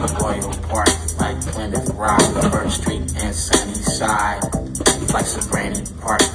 Royal Park, like Plymouth Rock, Birch Street and Sunnyside, like Sobrani Park.